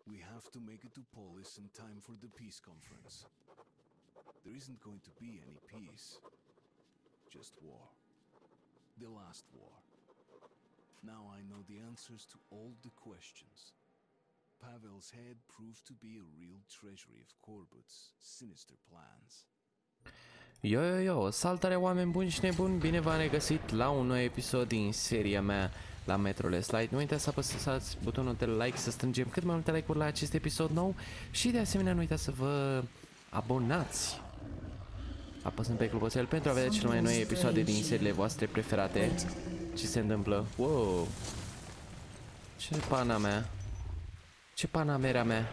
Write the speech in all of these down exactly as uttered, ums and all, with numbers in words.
We have to make it to Polis in time for the peace conference. There isn't going to be any peace. Just war. The last war. Now I know the answers to all the questions. Pavel's head proved to be a real treasury of Corbett's sinister plans. Yo, yo, yo, salutare oameni buni și nebuni, bine v-am regăsit la un nou episod din seria mea la Metro Last Light. Nu uitați să apăsați butonul de like, să strângem cât mai multe like-uri la acest episod nou și de asemenea nu uitați să vă abonați apăsând pe clopoțel pentru a vedea cele mai noi episoade din seriile voastre preferate. Ce se întâmplă? Wow! Ce pana mea? Ce panamera mea?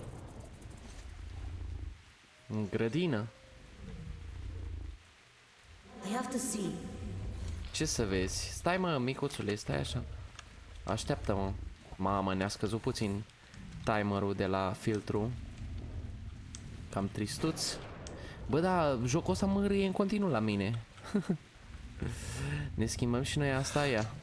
În grădină? I have to see. Ce să vezi? Stai mă, micuțule, stai așa. Așteaptă-mă. Mamă, ne-a scăzut puțin timerul de la filtru. Cam tristuț. Bă, da, jocul ăsta mă râie în continuu la mine. Ne schimbăm și noi asta, ia.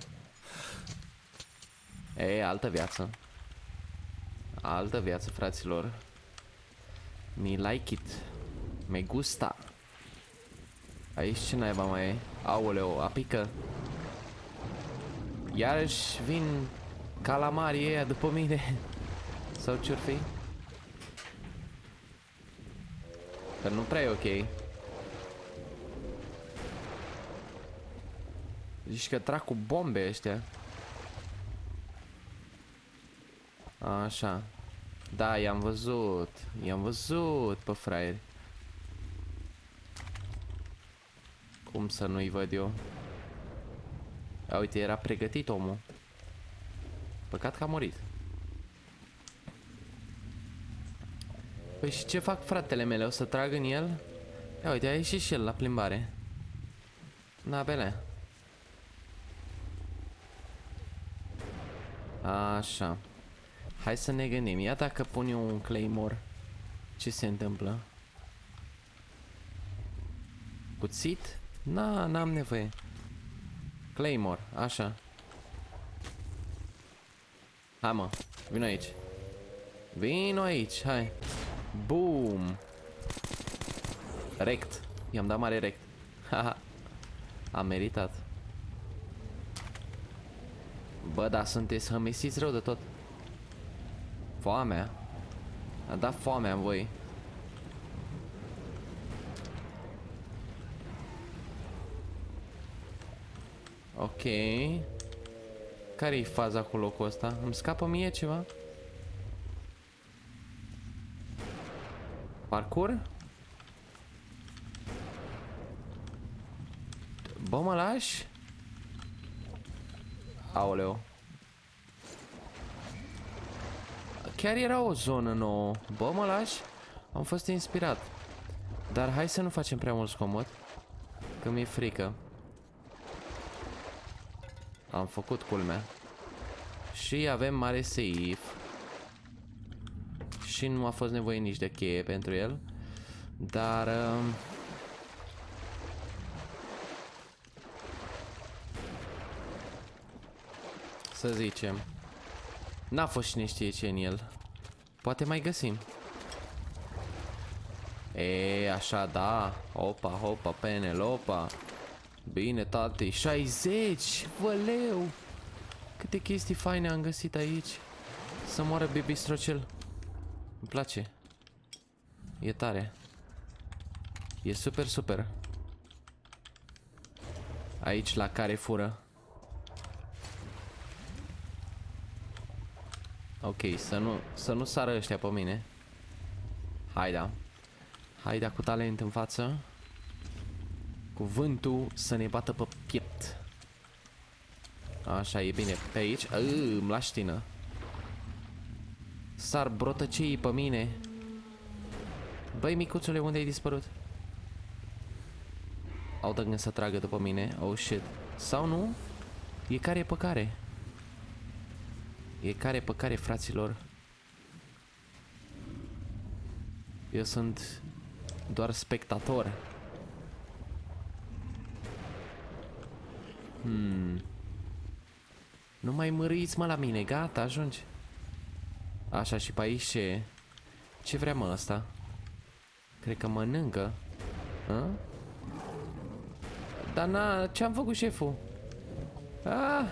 E, altă viață. Altă viață, fraților. Mi like it. Me gusta. Aici ce naiba mai e? Aoleo, apică. Iarăși vin calamarii ăia după mine. Sau ce-or fi? Că nu prea e ok. Zici că trag cu bombe ăștia. Așa. Da, i-am văzut. I-am văzut pe fraieri. Cum să nu-i văd eu? A, uite, era pregătit omul. Păcat că a murit. Păi și ce fac fratele mele? O să trag în el? Ia uite, a ieșit și el la plimbare. Na, bine. Așa. Hai să ne gândim. Ia dacă pun eu un claymore, ce se întâmplă? Cuțit? Na, n-am nevoie. Claymore, așa. Hai mă, vino aici. Vino aici, hai. Boom. Rect. I-am dat mare rect. Haha. Am meritat. Bă, da, sunteți hămesiți rău de tot. Foamea. A dat foamea în voi. Ok. Care-i faza cu locul ăsta? Îmi scapă mie ceva? Parcur? Bă, mă lași? Aoleu. Chiar era o zonă nouă. Bă, mă lași? Am fost inspirat. Dar hai să nu facem prea mult zgomot, că mi-e frică. Am făcut culmea. Și avem mare safe. Și nu a fost nevoie nici de cheie pentru el. Dar uh, să zicem, n-a fost cine știe ce în el. Poate mai găsim. E, așa, da. Opa, hopa, Penelopa. Bine, tati, șaizeci, văleu. Câte chestii faine am găsit aici. Să moară bibistrocel. Îmi place. E tare. E super, super. Aici la care fură. Ok, să nu, să nu sară ăștia pe mine. Haida. Haida cu talent în față. Cuvântul să ne bată pe piept. Așa, e bine. Pe aici. Îmi lași tină. Sar brotăceii pe mine. Băi, micuțule, unde ai dispărut? Au de gând să tragă după mine. Oh, shit. Sau nu? E care pe care. E care pe care, fraților. Eu sunt doar spectator. Hmm. Nu mai măriți, mă, la mine, gata, ajungi. Așa, și pe aici ce? Ce vrea, mă, ăsta? Cred că mănâncă. A? Dar na, ce-am făcut, șeful? Ah!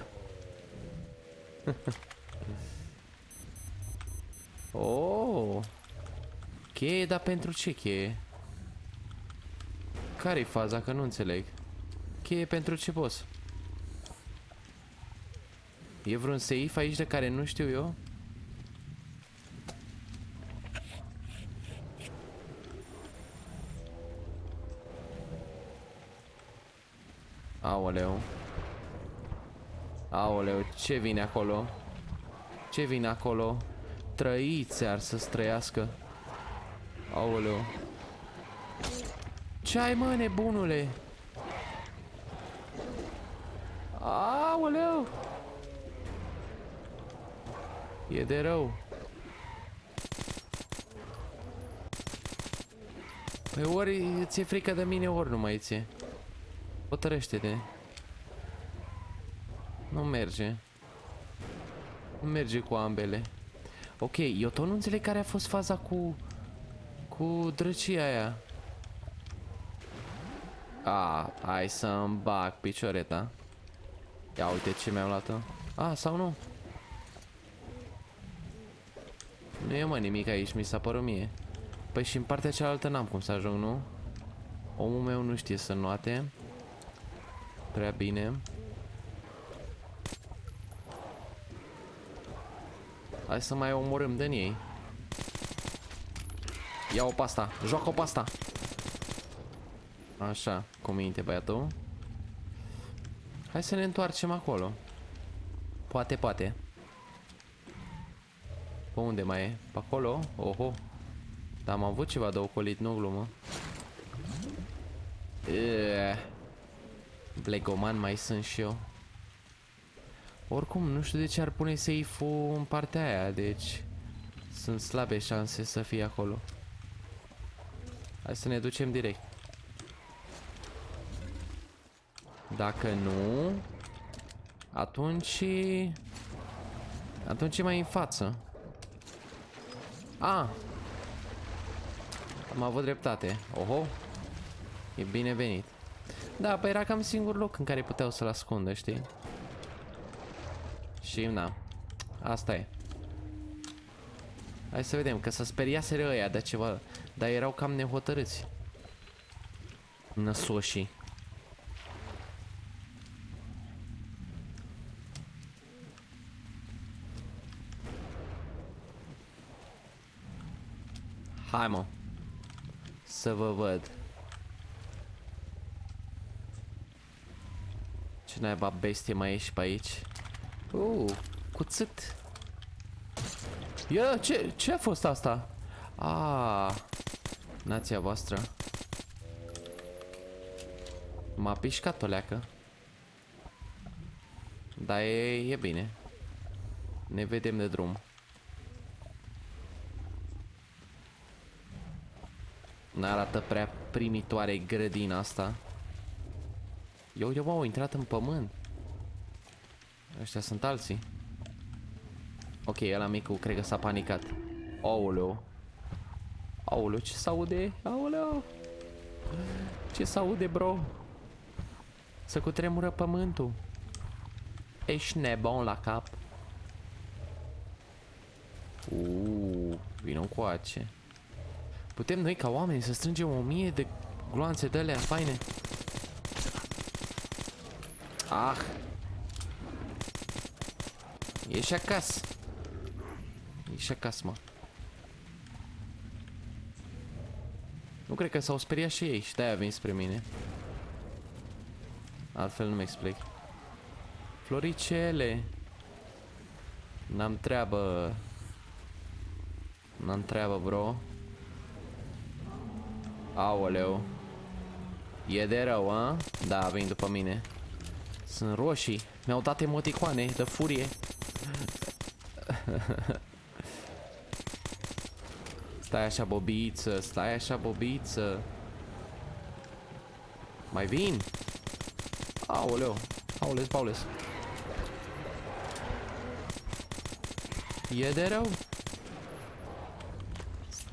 Oh! Cheie, dar pentru ce cheie? Care-i faza? Că nu înțeleg. Cheie pentru ce, boss? E vreun safe aici de care nu știu eu? Aoleu. Aoleu, ce vine acolo? Ce vine acolo? Trăiți ar să-ți trăiască. Aoleu. Ce ai, mă, nebunule? Aoleu. E de rău. Păi ori ți-e frică de mine, ori nu mai ție. Hotărăște-te. Nu merge. Nu merge cu ambele. Ok, eu tot nu înțeleg care a fost faza cu... Cu drăcia aia. A, hai să-mi bag picioreta. Ia uite ce mi-am luat-o. A, sau nu? Nu e, mă, nimic aici, mi s-a părut mie. Păi și în partea cealaltă n-am cum să ajung, nu? Omul meu nu știe să noate. Prea bine. Hai să mai omorâm din ei. Ia-o pe asta, joacă-o pe asta. Așa, cu minte, băiatul. Hai să ne întoarcem acolo. Poate, poate. Pe unde mai e? Pe acolo? Oho. Dar am avut ceva de ocolit, nu glumă. Eee. Blegoman mai sunt și eu. Oricum, nu știu de ce ar pune safe-ul în partea aia, deci sunt slabe șanse să fie acolo. Hai să ne ducem direct. Dacă nu, atunci... Atunci e mai în față. A! Am avut dreptate. Oho! E binevenit. Da, păi era cam singur loc în care puteau să-l ascundă, știi? Și na, asta e. Hai să vedem, că să speriaseră ăia de ceva. Dar erau cam nehotărâți. Năsoșii. Hai, mă. Să vă văd. Ce naiba bestie mai ești pe aici? Uh, cuțit. Ia, ce, ce a fost asta? Ah, nația voastră. M-a pișcat o leacă. Dar e, e bine. Ne vedem de drum. N-arată prea primitoare grădina asta. Eu, eu, au intrat în pământ. Ăștia sunt alții. Ok, ăla micu cred că s-a panicat. Aoleu. Aoleu, ce s-aude? Aoleu. Ce s-aude, bro? Să cutremură pământul. Ești nebun la cap. Uuu, vină încoace. Putem noi ca oameni să strângem o mie de gloanțe de alea faine? Ah! Ești acasă. Ești acasă, mă. Nu cred că s-au speriat și ei și de-aia vin spre mine. Altfel nu-mi explic. Floricele. N-am treabă. N-am treabă, bro. Aoleu. E de rău, a? Da, vin după mine. Sunt roșii. Mi-au dat emoticoane de furie. Stai așa, bobiță. Stai așa, bobiță. Mai vin? Aoleu. Aules, paules. E de rău.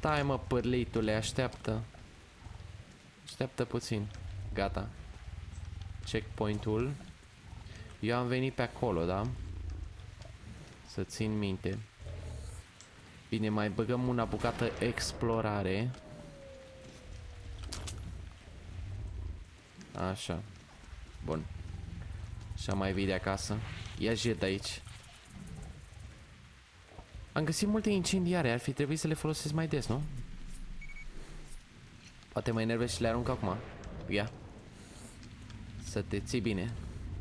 Stai mă, pârlitule, așteaptă. Așteaptă puțin. Gata. Checkpoint-ul. Eu am venit pe acolo, da? Să țin minte. Bine, mai băgăm una bucată explorare. Așa. Bun. Și mai vii de acasă. Ia jet de aici. Am găsit multe incendiare. Ar fi trebuit să le folosesc mai des, nu? Poate mă enervez și le arunc acum. Ia. Să te ții bine.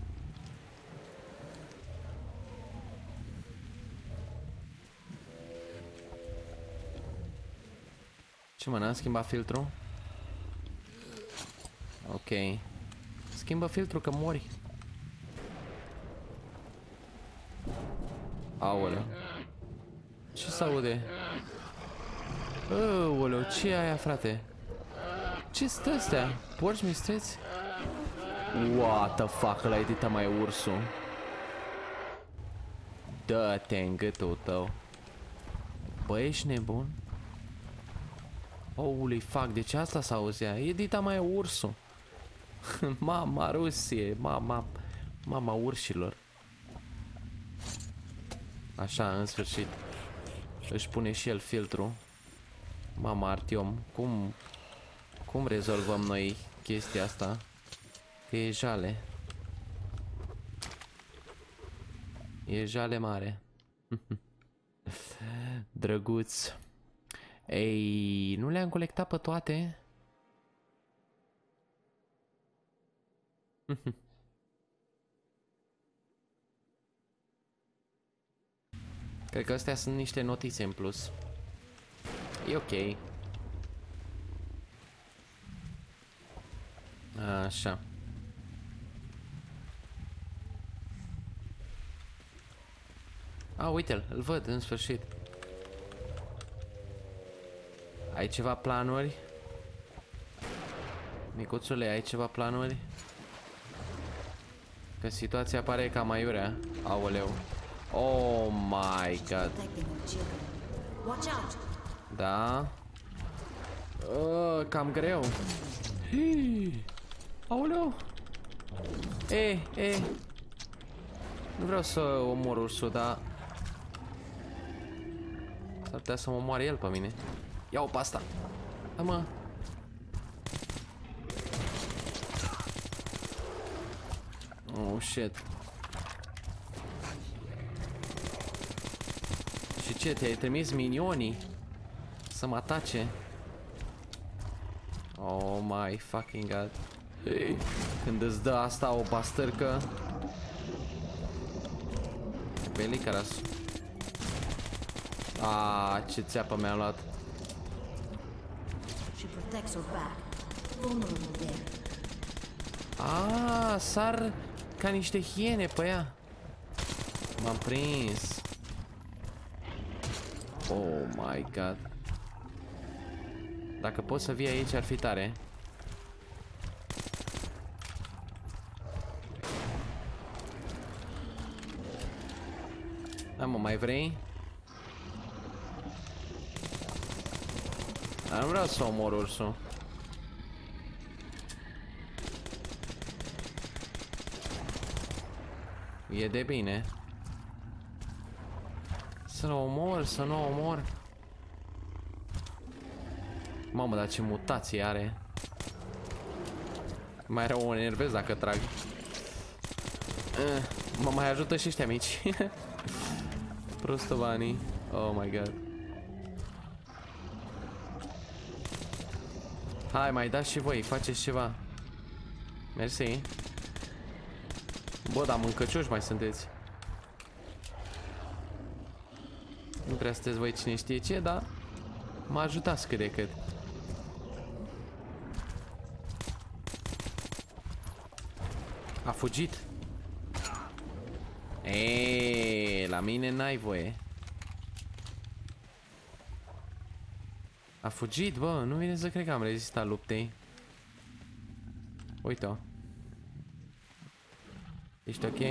Ce mă, n-am schimbat filtrul? Ok. Schimbă filtrul că mori. Aoleu. Ce s-aude? Aoleu, ce e aia, frate? Ce stă astea? Porci mistreți? What the fuck, ăla edita mai ursul. Dă-te în gâtul tău. Bă, ești nebun? Holy fuck, deci asta s-auzea. Edita mai ursul. Mama Rusie, mama, mama urșilor. Așa, în sfârșit. Își pune și el filtru. Mama Artiom, cum cum rezolvăm noi chestia asta? Că e jale. E jale mare. Drăguț. Ei, nu le-am colectat pe toate? Cred că astea sunt niște notițe în plus. E ok. Așa. A, uite-l, îl văd în sfârșit. Ai ceva planuri? Micuțule, ai ceva planuri? Că situația pare cam aiurea. Aoleu. Oh my god. Da. Uh, cam greu. Hii. Aoleu. E, e. Nu vreau să omor ursul, dar s-ar putea să mă omoare el pe mine. Ia-o pe asta. Da, mă. Oh, shit. Și ce, te-ai trimis minionii să mă atace? Oh my fucking god. Hey. Când îți dă asta o bastărcă. Belicaras. Ah, ce țeapă mi-a luat. Ah, sar ca niște hiene pe ea. M-am prins. Oh my god. Dacă poți să vii aici ar fi tare. Da, mă, mai vrei? Dar nu vreau să omor ursul. E de bine. Să nu omor, să nu omor. Mamă, dar ce mutație are. Mai rău mă enervez dacă trag. Mă mai ajută și ăștia mici. Prostovanii. Oh my god. Hai, mai dați și voi, faceți ceva. Mersi. Bă, dar mâncăcioși mai sunteți. Nu prea sunteți voi cine știe ce, dar mă ajutați cât de cât. A fugit. Eee, la mine n-ai voie. A fugit, bă, nu vine să cred că am rezistat luptei. Uite-o. Ești ok?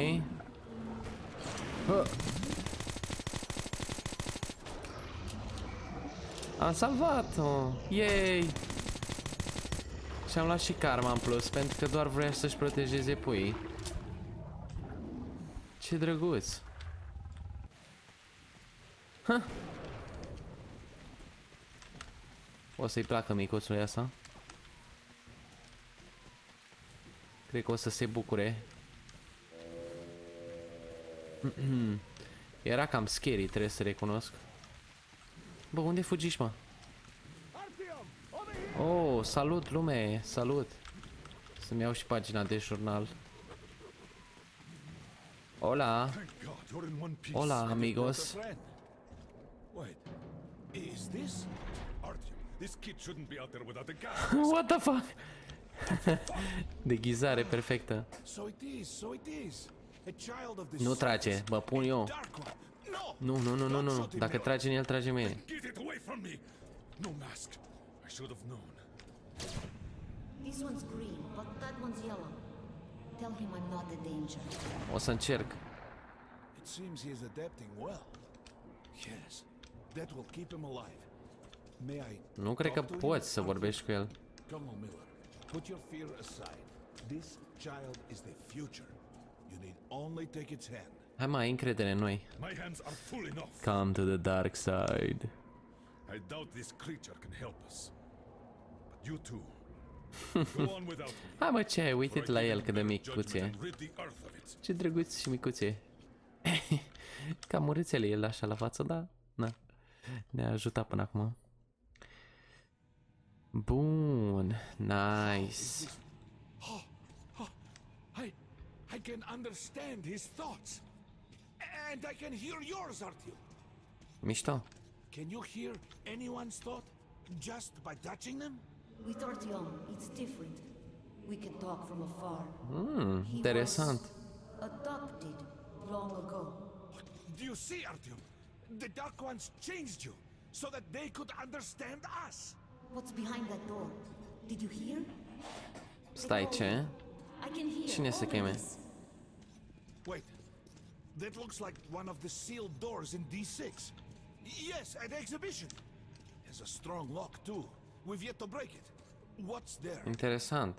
Hă. Am salvat-o! Yay! Și am luat și karma în plus, pentru că doar vrea să-și protejeze puii. Ce drăguț! Ha! O să-i placă micuțului asta. Cred că o să se bucure. Era cam scary, trebuie să recunosc. Bă, unde fugiși, mă? Oh, salut lume, salut. Să-mi iau și pagina de jurnal. Hola. Hola, amigos. What the fuck? Deghizare perfectă. Nu trage, mă pun eu. Nu, nu, nu, nu, nu. Dacă trage în el, trage mine. O să încerc. Nu cred că poți să vorbești cu el. Put your fear aside. This child is the future. You need only take its hand. Hai mai, încredere în noi. My hands are full enough. Come to the dark side. I doubt this creature can help us. But you too. Go on without me. Hai mă, ce ai? Uite-te la el cât de micuț e. Ce drăguț și micuț e. Cam urâțel el așa la față, da? Na. Ne-a ajutat până acum. Bun, nice. Oh, oh, I, I can understand his thoughts, and I can hear yours, Artyom. Mișto. Can you hear anyone's thought just by touching them? With Artyom, it's different. We can talk from afar. Hmm, interesant. Adopted long ago. Do you see, Artyom? The Dark Ones changed you so that they could understand us. What's behind that door? Did you hear? Stai, ce? I can hear. Cine se cheme? Wait. That looks like one of the sealed doors in D six. Yes, at the exhibition. Has a strong lock too. We've yet to break it. What's there? Interesant.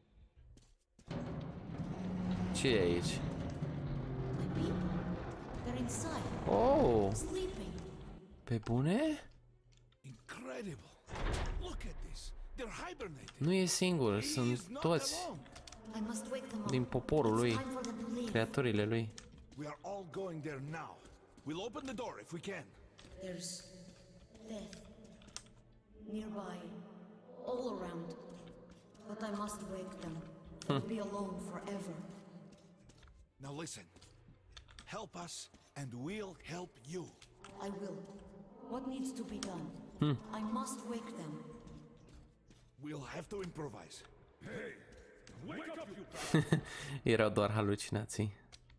Ce e aici? My people. They're inside. Oh! Sleeping. Pe bune? Incredible. Look at this. They're hibernating. Nu e singur, sunt toți I must wake them up. din poporul lui, It's time for them to leave. creaturile lui. We are all going there now. We'll open the door if we can. There's death nearby, all around. But I must wake them. They'll be alone forever. Now listen. Help us and we'll help you. I will. What needs to be done? I must wake them. We'll have to improvise. Hey, wake up, you Erau doar halucinații.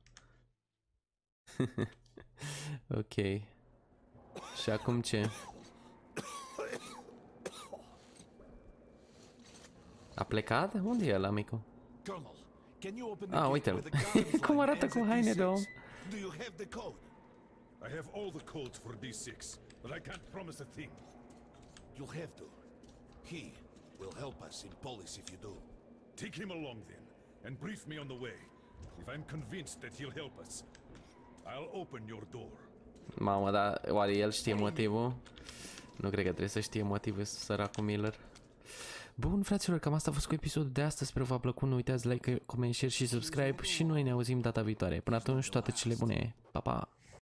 Ok. Și acum ce? A plecat? Unde e ăla, micu? Colonel, can you open the Ah, gate uite-l. where the guards Cum line arată ends cu at haine D de om. six? Do you have the code? I have all the codes for D six, but I can't promise a thing. You'll have to. He will help us in Polis if you do. Take him along then, and brief me on the way. If I'm convinced that he'll help us, I'll open your door. Mamă, dar oare el știe motivul? Nu cred că trebuie să știe motivul, săracul Miller. Bun, fraților, cam asta a fost cu episodul de astăzi. Sper v-a plăcut. Nu uitați like, comment, share și subscribe. Și noi ne auzim data viitoare. Până atunci, toate cele bune. Pa, pa!